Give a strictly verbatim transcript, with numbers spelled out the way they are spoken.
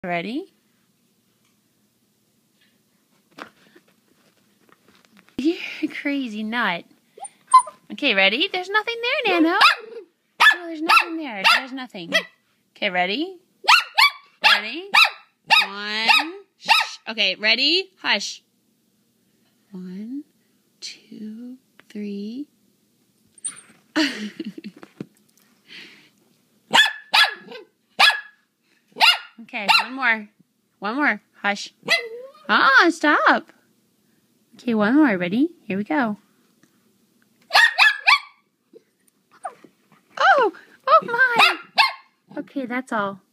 Ready? You're a crazy nut. Okay, ready? There's nothing there, Nano. No, there's nothing there. There's nothing. Okay, ready? Ready? One. Shh. Okay, ready? Hush. One, two, three. Okay, one more. One more. Hush. Ah, stop. Okay, one more. Ready? Here we go. Oh! Oh my! Okay, that's all.